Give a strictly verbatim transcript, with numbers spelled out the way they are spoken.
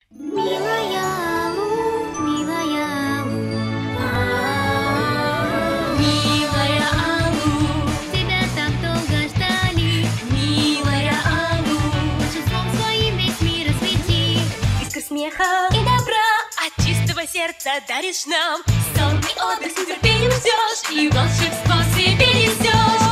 Милая Аллу, милая Аллу, милая Аллу, тебя так долго ждали. Милая Аллу, волшебством своим весь мир освети. Искра смеха и добра от чистого сердца даришь нам. Сон и отдых с нетерпением ждешь, и волшебство себе несешь.